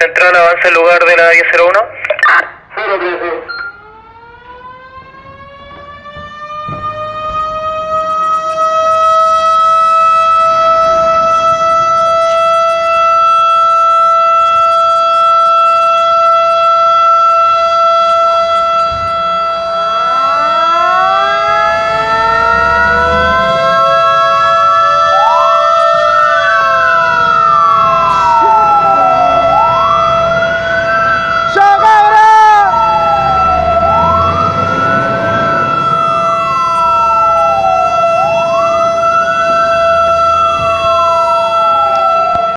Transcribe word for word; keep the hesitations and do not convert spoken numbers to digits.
Central, avanza el lugar de la diez cero uno. cero trece.